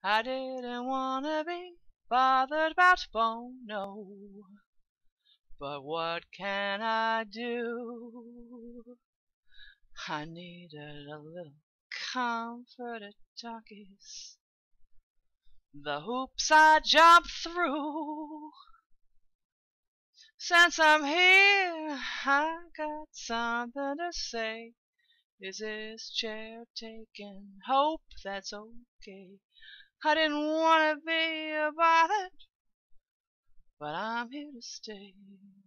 I didn't wanna be bothered about Bono, but what can I do? I needed a little comfort at talkies. The hoops I jumped through. Since I'm here, I got something to say. Is this chair taking? Hope that's okay. I didn't want to be about it, but I'm here to stay.